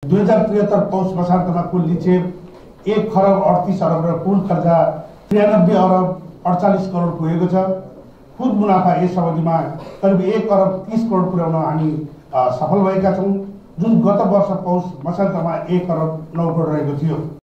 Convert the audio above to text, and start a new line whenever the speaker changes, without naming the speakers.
2073 पौष मसान्तमा कुल निक्षेप 1 खरब 38 अरब र कुल खर्च 93 अरब 48 करोड पुगेको छ। खुद मुनाफा यस अवधिमा करिब 1 अरब 30 करोड पुर्याउन हामी सफल भएका छौँ, जुन गत वर्ष पौष मसान्तमा 1 अरब 9 करोड रहेको थियो।